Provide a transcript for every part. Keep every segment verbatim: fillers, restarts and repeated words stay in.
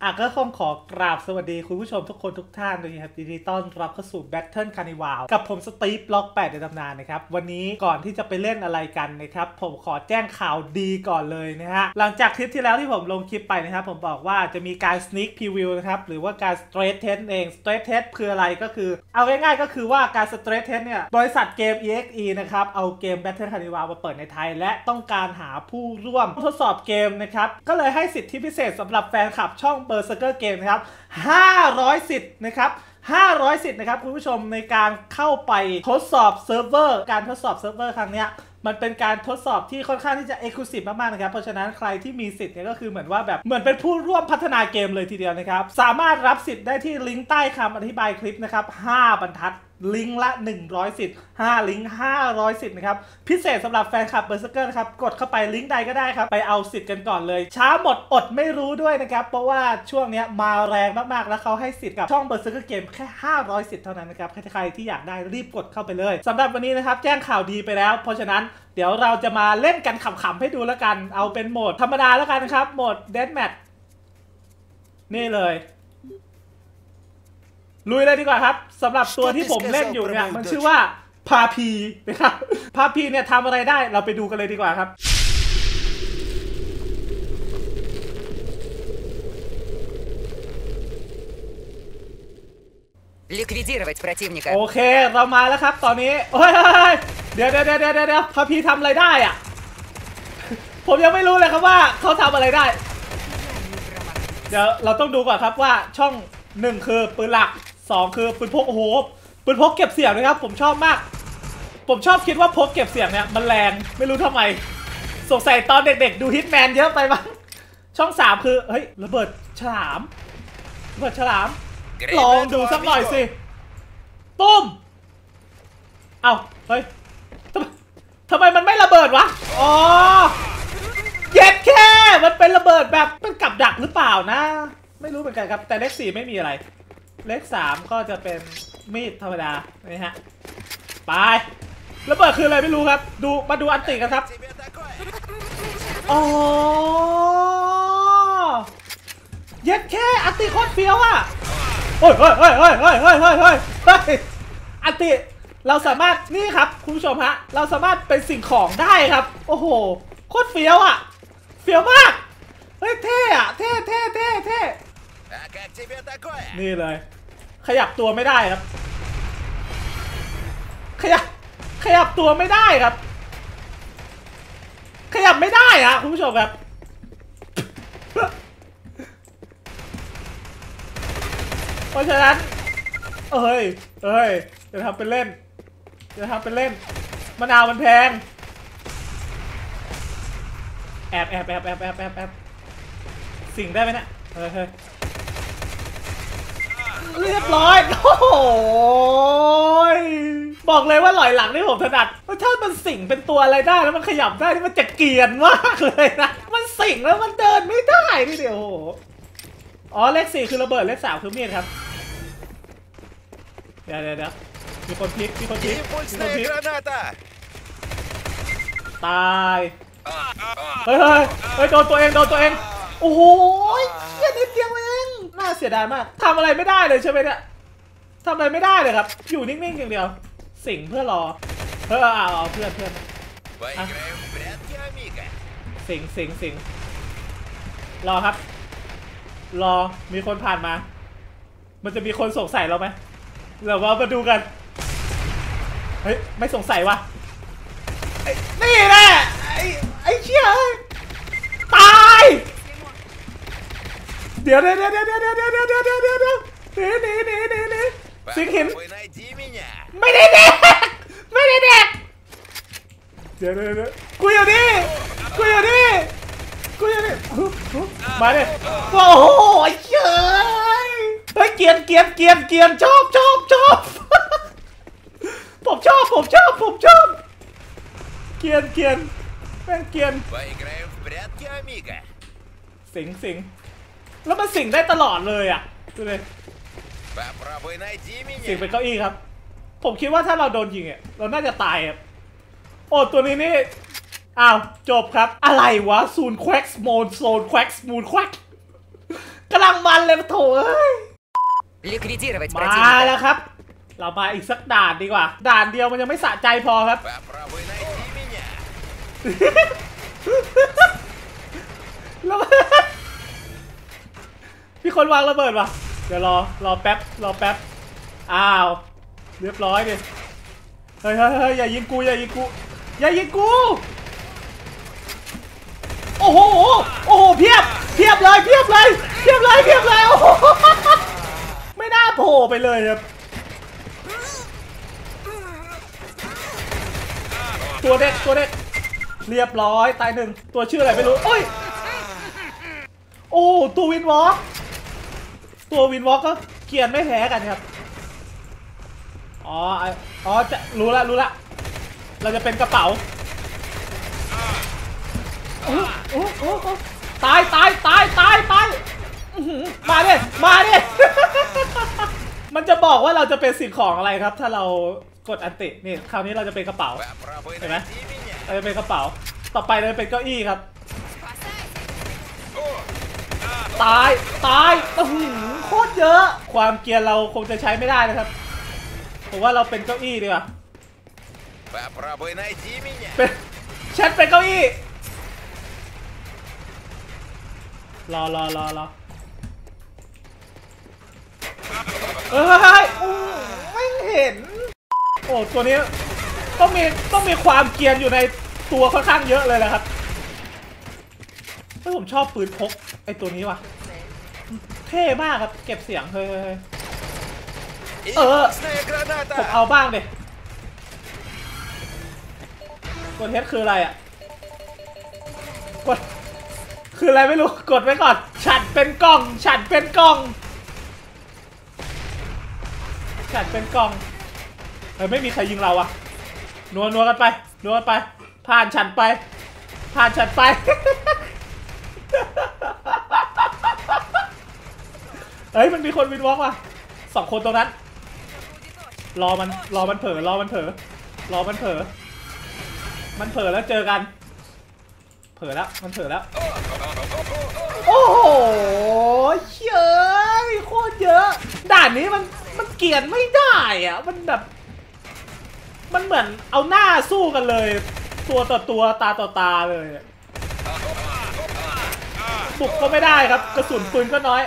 อ่ะก็คงขอกราบสวัสดีคุณผู้ชมทุกคนทุกท่านเลยครับยินดีต้อนรับเข้าสู่ Battle Carnival กับผมสตีฟบล็อกแปดในตำนานนะครับวันนี้ก่อนที่จะไปเล่นอะไรกันนะครับผมขอแจ้งข่าวดีก่อนเลยนะฮะหลังจากคลิปที่แล้วที่ผมลงคลิปไปนะครับผมบอกว่าจะมีการ sneak preview นะครับหรือว่าการ stress test เอง stress test คืออะไรก็คือเอาง่ายๆก็คือว่าการ stress test เนี่ยบริษัทเกม อี เอ็กซ์ อี นะครับเอาเกม Battle Carnival มาเปิดในไทยและต้องการหาผู้ร่วมทดสอบเกมนะครับก็เลยให้สิทธิพิเศษสำหรับแฟนคลับช่องเบอร์เซอร์เกอร์เกมนะครับห้าร้อยสิทธิ์นะครับห้าร้อยสิทธิ์นะครับคุณผู้ชมในการเข้าไปทดสอบเซิร์ฟเวอร์การทดสอบเซิร์ฟเวอร์ครั้งนี้มันเป็นการทดสอบที่ค่อนข้างที่จะเอ็กซ์คลูซีฟมากๆนะครับเพราะฉะนั้นใครที่มีสิทธิ์เนี่ยก็คือเหมือนว่าแบบเหมือนเป็นผู้ร่วมพัฒนาเกมเลยทีเดียวนะครับสามารถรับสิทธิ์ได้ที่ลิงก์ใต้คำอธิบายคลิปนะครับห้าบรรทัดลิงก์ละหนึ่งร้อยสิทธิ์ห้าลิงก์ห้าร้อยสิทธิ์นะครับพิเศษสำหรับแฟนคลับเบอร์เซอร์เกอร์นะครับกดเข้าไปลิงก์ใดก็ได้ครับไปเอาสิทธิ์กันก่อนเลยช้าหมดอดไม่รู้ด้วยนะครับเพราะว่าช่วงนี้มาแรงมากๆแล้วเขาให้สิทธิ์กับช่องเบอร์เซอร์เกอร์เกมแค่ห้าร้อยสิทธิ์เท่านั้นนะครับใครที่อยากได้รีบกดเข้าไปเลยสำหรับวันนี้นะครับแจ้งข่าวดีไปแล้วเพราะฉะนั้นเดี๋ยวเราจะมาเล่นกันขำๆให้ดูแล้วกันเอาเป็นโหมดธรรมดาแล้วกันครับโหมดเดธแมทนี่เลยลุยเลยดีกว่าครับสำหรับตัวที่ผมเล่นอยู่เนี่ยมันชื่อว่าพาพีนะครับพาพีเนี่ยทำอะไรได้เราไปดูกันเลยดีกว่าครับโอเคเรามาแล้วครับตอนนี้โอ้ยเดี๋ยวเดี๋ยวเดี๋ยวเดี๋ยวเดี๋ยวพาพีทำอะไรได้อ่ะผมยังไม่รู้เลยครับว่าเขาทำอะไรได้เดี๋ยวเราต้องดูก่อนครับว่าช่องหนึ่งคือปืนหลักสองคือปืนพกโอ้โหปืนพกเก็บเสียงนะครับผมชอบมากผมชอบคิดว่าพกเก็บเสียงเนี่ยมันแรงไม่รู้ทำไมสงสัยตอนเด็กๆดูฮิตแมนเยอะไปมั้งช่องสามคือเฮ้ยระเบิดฉลามระเบิดฉลามลองดูสักหน่อยสิตุ้มเอ้าเฮ้ยทำไมมันไม่ระเบิดวะอ๋อเย็ดแค่มันเป็นระเบิดแบบเป็นกับดักหรือเปล่านะไม่รู้เหมือนกันครับแต่เลขสี่ไม่มีอะไรเลขสามก็จะเป็นมีดธรรมดานี่ฮะไประเบิดคืออะไรไม่รู้ครับดูมาดูอันติกันครับอ๋อเย็ดแค่อันติโคตรเฟี้ยวอ่ะโอ้ยเฮ้ยเฮ้ยเฮ้ยเฮ้ยเฮ้ยเฮ้ยเฮ้ยเฮ้ยอันติเราสามารถนี่ครับคุณผู้ชมฮะเราสามารถเป็นสิ่งของได้ครับโอ้โหโคตรเฟี้ยวอ่ะเฟี้ยวมากเฮ้ยเท่อะเท่เท่เท่เท่นี่เลยขยับตัวไม่ได้ครับขยับขยับตัวไม่ได้ครับขยับไม่ได้อะคุณผู้ชมครับเพราะฉะนั้นเอ้ยเอ้ยจะทำเป็นเล่นจะทำเป็นเล่นมะนาวมันแพงแอบแอบแอบแอบแอบแอบแอบสิ่งได้ไหมเนี่ยเฮ้ยเฮ้ยเรียบร้อยโอ้โหบอกเลยว่าหลอยหลังที่ผมถนัดถ้ามันสิ่งเป็นตัวอะไรได้แล้วมันขยับได้นี่มันจะเกรียนมากเลยนะมันสิ่งแล้วมันเดินไม่ได้นี่เดียวโอ้โหอ๋อเลขสี่คือระเบิดเลขสามคือมีดครับเดี๋ยวเดี๋ยวเดี๋ยวมีคนพลิกมีคนพลิกมีคนพลิกตายเฮ้ยเฮ้ยเฮ้ยโดนตัวเองโดนตัวเองโอ้โหเหี้ยนิดเดียวเองน่าเสียดายมากทำอะไรไม่ได้เลยใช่ไหมเนี่ยทำอะไรไม่ได้เลยครับอยู่นิ่งๆอย่างเดียวสิงเพื่อรอเพื่อเอาเอาเพื่อนเพื่อนสิงสิงสิงรอครับรอมีคนผ่านมามันจะมีคนสงสัยเราไหมเดี๋ยวเรามาดูกันเฮ้ยไม่สงสัยวะนี่แหละไอ้ไอ้เชี่ยตายเดี๋ยวเดี๋ยวเดี๋ยวเดี๋ยวเดี๋ยวเดี๋ยวเดี๋ยวเดี๋ยวเดี๋ยวเดี๋ยวหนีหนีหนีหนีสิงหินไม่ได้เด็กไม่ได้เด็กเดี๋ยวเดี๋ยวเดี๋ยวกูอยู่นี่กูอยู่นี่กูอยู่นี่มาเลยโอ้โหเย้ยเฮ้ยเกียนเกียนเกียนเกียนชอบชอบชอบผมชอบผมชอบผมชอบเกียนเกียนแม่งเกียนสิงสิงแล้วมันสิงได้ตลอดเลยอ่ะดูเลยสิงเป็นเก้าอี้ครับผมคิดว่าถ้าเราโดนยิงอ่ะเราน่าจะตายอ่ะโอ้ตัวนี้นี่อ้าวจบครับอะไรวะซูนแควกสโมนโซนแควกสมูนแควกกำลังมันเลยโถเอ้ยมาแล้วครับเรามาอีกสักด่านดีกว่าด่านเดียวมันยังไม่สะใจพอครับแล้วมีคนวางระเบิดว่ะเดี๋ยวรอรอแป๊บรอแป๊บอ้าวเรียบร้อยดิเฮ้ยเฮ้ยเฮ้ยอย่ายิงกูอย่ายิงกูอย่ายิงกูโอ้โหโอ้โหเพียบเพียบเลยเพียบเลยเพียบเลยเพียบเลยโอ้โหไม่น่าโผล่ไปเลยครับตัวเด็กตัวเด็กเรียบร้อยตายหนึ่งตัวชื่ออะไรไม่รู้โอ้ยโอ้ตัววินวอล์กตัววินวอล์กก็เกียนไม่แพ้กันครับอ๋ออ๋อจะรู้ละรู้ละเราจะเป็นกระเป๋าโอ้โอ้โอ้ตายตายตายตายตายมาดิมาดิมันจะบอกว่าเราจะเป็นสิ่งของอะไรครับถ้าเรากดอันตินี่คราวนี้เราจะเป็นกระเป๋าเห็นไหมเราจะเป็นกระเป๋าต่อไปเราจะเป็นเก้าอี้ครับตายตายโอ้โหโคตรเยอะความเกียร์เราคงจะใช้ไม่ได้นะครับผมว่าเราเป็นเก้าอี้ดีกว่าเป็นฉันเป็นเก้าอี้รอรอรอรอเอ้ยไม่เห็นโอ้ตัวนี้ต้องมีต้องมีความเกียร์อยู่ในตัวค่อนข้างเยอะเลยนะครับผมชอบปืนพกไอตัวนี้ว่ะเท่มากครับเก็บเสียงเฮ้ยเออผมเอาบ้างดิกดเฮดคืออะไรอ่ะกดคืออะไรไม่รู้กดไว้ก่อนฉันเป็นกล่องฉันเป็นกล่องฉันเป็นกล่องเฮ้ยไม่มีใครยิงเราอ่ะนัวนัวกันไปนัวกันไปผ่านฉันไปผ่านฉันไปเฮ้ยมันมีคนวินวอล์กว่ะสองคนตรงนั้นรอมันรอมันเผลอรอมันเผลอรอมันเผลอมันเผลอแล้วเจอกันเผลอแล้วมันเผลอแล้วโอ้โหเยอะโคตรเยอะด่านนี้มันมันเกลียดไม่ได้อะมันแบบมันเหมือนเอาหน้าสู้กันเลยตัวต่อตัวตาต่อตาเลยบุกก็ไม่ได้ครับกระสุนปืนก็น้อย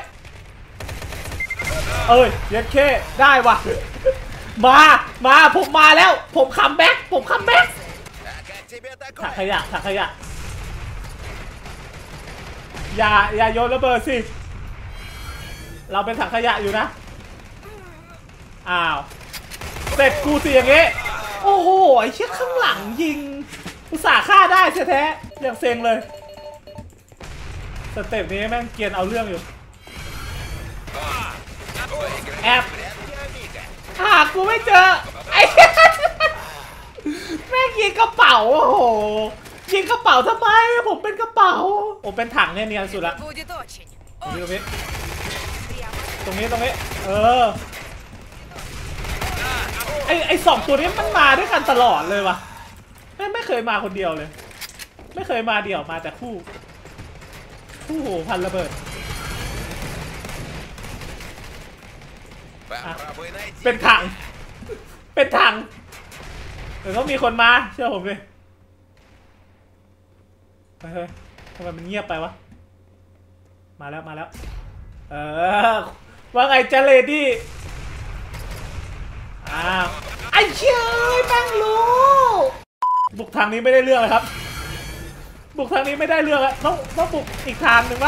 เอ้ยเย็ดเคได้วะมามาผมมาแล้วผมคัมแบ็กผมคัมแบ็กถักขยะถักขยะอย่าอย่าโยนระเบิดสิเราเป็นถังขยะอยู่นะอ้าวเสร็จกูสิอย่างงี้โอ้โหไอ้เชี่ยข้างหลังยิงอุตส่าห์ฆ่าได้แท้ๆอย่างเซ็งเลยสเต็ปนี้แม่งเกียนเอาเรื่องอยู่แอบหากูไม่เจอไอ้แม่งยิงกระเป๋าโอ้โหยิงกระเป๋าทำไมผมเป็นกระเป๋าผมเป็นถังเนี่ยเนียนสุดละตรงนี้ตรงนี้ตรงนี้ตรงนี้เออไอไอสองตัวนี้มันมาด้วยกันตลอดเลยวะไม่ไม่เคยมาคนเดียวเลยไม่เคยมาเดี่ยวมาแต่คู่คู่โหพันระเบิดเป็นถังเป็นถังเดี๋ยวต้องมีคนมาเชื่อผมเลยเฮ้ยทำไมมันเงียบไปวะมาแล้วมาแล้วเออว่าไงจ๊ะเลดี้อ้าวไอ้เชี่ยแม่งรู้บุกทางนี้ไม่ได้เรื่องเลยครับบุกทางนี้ไม่ได้เรื่องแล้วต้องต้องบุกอีกทางหนึ่งว่า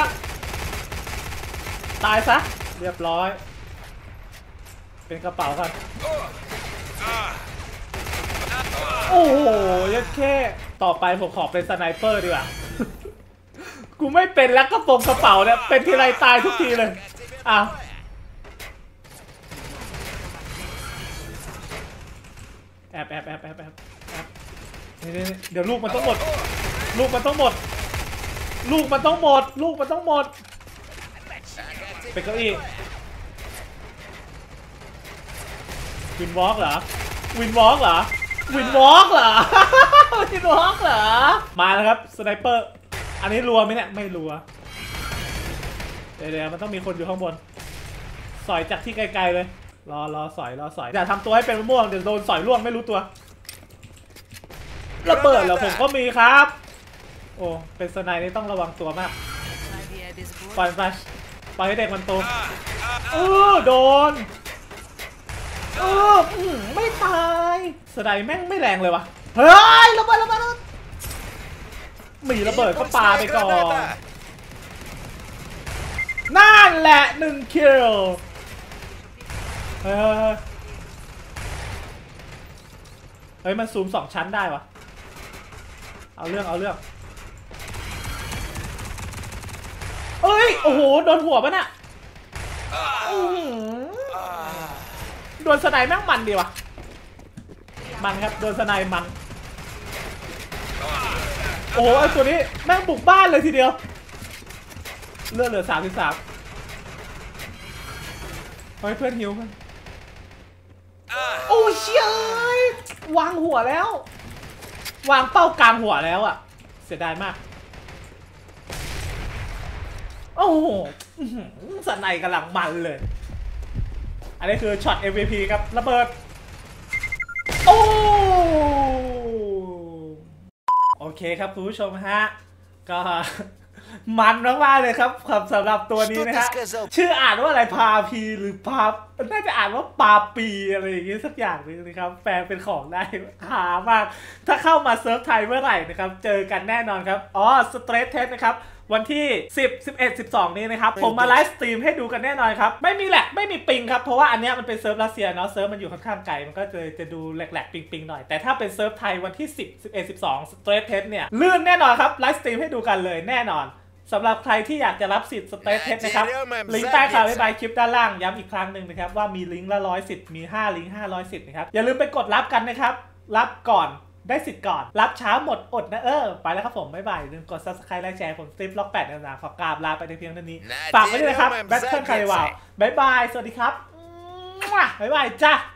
ตายซะเรียบร้อยเป็นกระเป๋ากันโอ้โหยัดแค่ต่อไปผมขอเป็นสไนเปอร์ดีกว่ากูไม่เป็นแล้วก็ปงกระเป๋าเนี่ยเป็นทีไรตายทุกทีเลยอ้าวแอบแอบแอบแอบแอบแอบเดี๋ยวลูกมันต้องหมดลูกมันต้องหมดลูกมันต้องหมดลูกมันต้องหมดเป็นเก้าอี้วินวอล์กเหรอวินวอล์กเหรอวินวอล์กเหรอวินวอล์กเหรอมาแล้วครับสไนเปอร์อันนี้รัวไหมเนี่ยไม่รัวเดี๋ยวมันต้องมีคนอยู่ข้างบนสอยจากที่ไกลๆเลยรอรอสอยรอสอยอย่าทำตัวให้เป็นมะม่วงเดี๋ยวโดนสอยล่วงไม่รู้ตัวระเบิดเหรอผมก็มีครับโอ้เป็นสไนนี่ต้องระวังตัวมากปล่อยไปปล่อยให้เด็กมันโตเออโดนเออไม่ตายสไนแม่งไม่แรงเลยวะเฮ้ยระเบิดระเบิดมีระเบิดก็ปาไปก่อนนั่นแหละหนึ่งคิลเฮ้ยเฮ้ยมันซูมสองชั้นได้วะเอาเรื่องเอาเรื่องเอ้ยโอ้โหโดนหัวปะน่ะโดนสไนแม่งมันดีวะมันครับโดนสไนมันโอ้โหไอตัวนี้แม่งบุกบ้านเลยทีเดียวเลือดเหลือสามสิบสามเฮ้ยเพื่อนหิวกันโอ้เชี่ยวางหัวแล้ววางเป้ากลางหัวแล้วอ่ะเสียดายมากโอ้โหสไนกำลังมันเลยอันนี้คือช็อต เอ็ม วี พี ครับระเบิดโอ้โอเคครับคุณผู้ชมฮะก็มันมากๆเลยครับสำหรับตัวนี้นะฮะชื่ออ่านว่าอะไรพาพีหรือพาน่าจะอ่านว่าปาปีอะไรอย่างงี้สักอย่างนึงนะครับแปลเป็นของได้หามากถ้าเข้ามาเซิร์ฟไทยเมื่อไหร่นะครับเจอกันแน่นอนครับอ๋อสเตรทเทสนะครับวันที่สิบ สิบเอ็ด สิบสองนี้นะครับผมมาไลฟ์สตรีมให้ดูกันแน่นอนครับไม่มีแหลกไม่มีปิงครับเพราะว่าอันนี้มันเป็นเซิร์ฟรัสเซียเนาะเซิร์ฟมันอยู่ค่อนข้างไกลมันก็จะจะดูแหลกๆปิงๆหน่อยแต่ถ้าเป็นเซิร์ฟไทยวันที่สิบ สิบเอ็ด สิบสองสเตรทเทสเนี่ยลื่นแน่นอนครับไลฟ์สตรีมให้ดูกันเลยแน่นอนสำหรับใครที่อยากจะรับสิทธิ์สเตรทเทสนะครับลิงก์ใต้ข่าวใบคลิปด้านล่างย้ำอีกครั้งหนึ่งนะครับว่ามีลิงก์ละร้อยสิทธิ์มีห้าลิงก์ห้าร้อยสิทธิ์นะครับอย่าลืมไปกดรับกันนะครับรับก่อนได้สิทธิ์ก่อนรับช้าหมดอดนะเออไปแล้วครับผมบ๊ายบายอย่าลืมกด ซับสไครบ์ และแชร์ผมสตีฟล็อกแปดนะขอกราบลาไปในเพียงเท่านี้ฝากไว้ด้วยนะครับแบทเทิลคาริวาวบ๊ายบายสวัสดีครับบ๊ายบายจ้า